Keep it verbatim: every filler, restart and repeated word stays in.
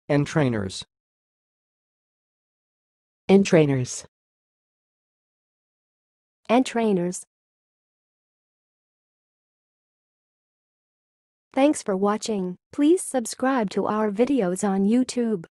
entrainers, entrainers, entrainers. Thanks for watching. Please subscribe to our videos on YouTube.